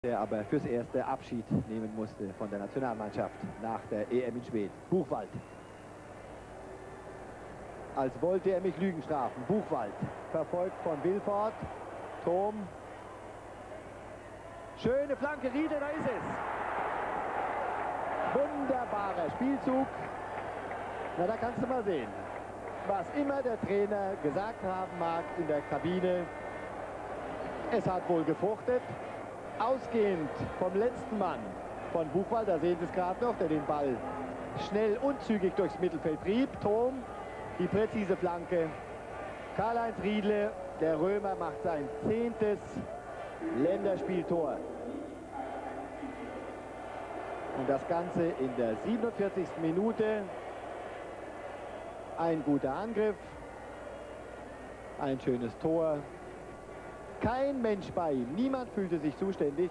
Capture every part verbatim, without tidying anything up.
der aber fürs erste Abschied nehmen musste von der Nationalmannschaft nach der E M in Schweden. Buchwald. Als wollte er mich Lügen strafen. Buchwald, verfolgt von Wilford. Thom. Schöne Flanke, Riede, da ist es. Wunderbarer Spielzug. Na, da kannst du mal sehen, was immer der Trainer gesagt haben mag in der Kabine. Es hat wohl gefruchtet. Ausgehend vom letzten Mann von Buchwald, da sehen Sie es gerade noch, der den Ball schnell und zügig durchs Mittelfeld trieb. Thom, die präzise Flanke. Karl-Heinz Riedle, der Römer, macht sein zehntes Länderspieltor. Und das Ganze in der siebenundvierzigsten Minute. Ein guter Angriff. Ein schönes Tor. Kein Mensch bei ihm. Niemand fühlte sich zuständig.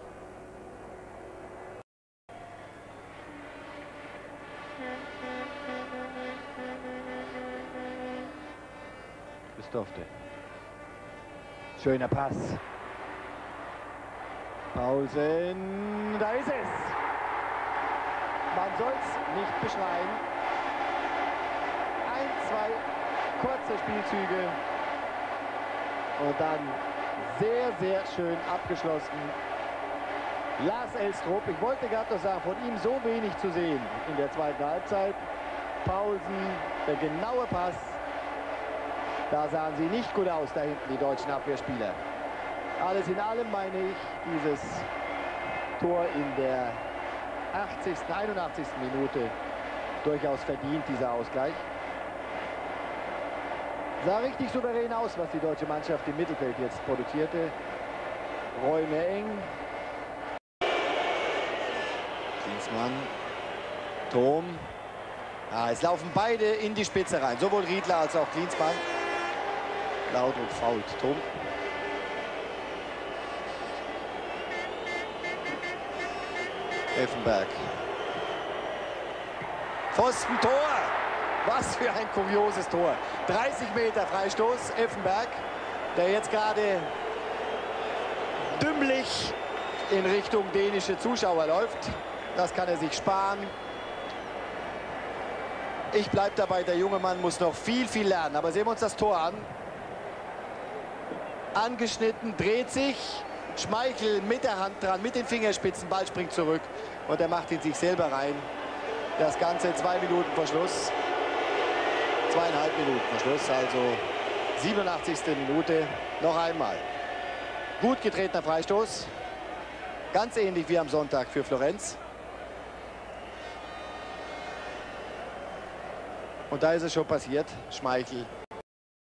Es durfte. Schöner Pass. Paulsen. Da ist es. Man soll es nicht beschreien. Ein, zwei kurze Spielzüge. Und dann sehr, sehr schön abgeschlossen. Lars Elstrup, ich wollte gerade noch sagen, von ihm so wenig zu sehen in der zweiten Halbzeit. Paulsen, der genaue Pass. Da sahen sie nicht gut aus, da hinten die deutschen Abwehrspieler. Alles in allem meine ich, dieses Tor in der achtzigsten, einundachtzigsten Minute durchaus verdient, dieser Ausgleich. Sah richtig souverän aus, was die deutsche Mannschaft im Mittelfeld jetzt produzierte. Räume eng. Klinsmann. Thom. Ah, es laufen beide in die Spitze rein. Sowohl Riedler als auch Klinsmann. Laudrup fault. Thom. Effenberg. Pfosten-Tor. Was für ein kurioses Tor. dreißig Meter Freistoß, Effenberg, der jetzt gerade dümmlich in Richtung dänische Zuschauer läuft. Das kann er sich sparen. Ich bleibe dabei, der junge Mann muss noch viel, viel lernen. Aber sehen wir uns das Tor an. Angeschnitten, dreht sich. Schmeichel mit der Hand dran, mit den Fingerspitzen. Ball springt zurück und er macht ihn sich selber rein. Das Ganze zwei Minuten vor Schluss. Zweieinhalb Minuten vor Schluss, also siebenundachtzigste Minute. Noch einmal. Gut getretener Freistoß. Ganz ähnlich wie am Sonntag für Florenz. Und da ist es schon passiert. Schmeichel